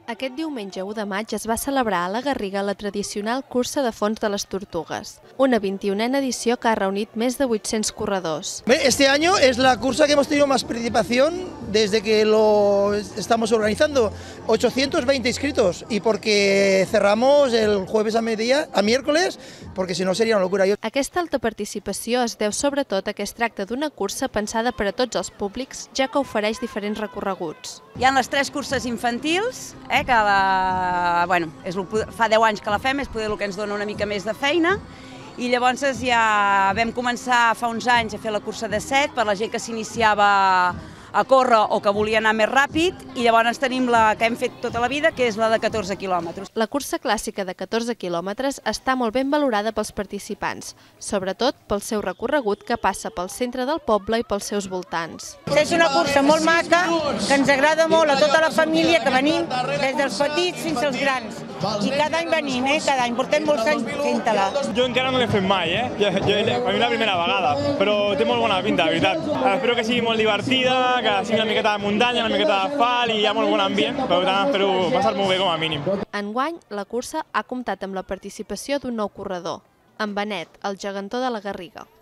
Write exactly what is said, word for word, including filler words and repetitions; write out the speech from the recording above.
Aquest diumenge u de maig es va celebrar a la Garriga la tradicional cursa de fons de les Tortugues, una vint-i-unena edició que ha reunit més de vuit-cents corredors. Este año es la cursa que hemos tenido más participación desde que lo estamos organizando, ochocientos veinte inscritos, y porque cerramos el jueves a mediodía, a miércoles, porque si no sería una locura. Aquesta alta participació es deu sobretot a que es tracta d'una cursa pensada per a tots els públics, ja que ofereix diferents recorreguts. Hi ha les tres curses infantils, eh, que la, bueno, és, fa deu anys que la fem, és poder el que ens dona una mica més de feina, i llavors ja vam començar fa uns anys a fer la cursa de set per la gent que s'iniciava a córrer o que volia anar més ràpid, i llavors tenim la que hem fet tota la vida, que és la de catorze quilòmetres. La cursa clàssica de catorze quilòmetres està molt ben valorada pels participants, sobretot pel seu recorregut que passa pel centre del poble i pels seus voltants. És una cursa molt maca, que ens agrada molt a tota la família, que venim des dels petits fins als grans. I cada any venim, eh? Cada any, portem molts anys fent-la. Jo encara no l'he fet mai, eh? Jo, jo, per mi la primera vegada, però té molt bona pinta, de veritat. Espero que sigui molt divertida, que sigui una miqueta de muntanya, una miqueta d'asfalt i hi ha molt bon ambient, per tant espero passar-m'ho bé com a mínim. Enguany, la cursa ha comptat amb la participació d'un nou corredor, en Benet, el gegantó de la Garriga.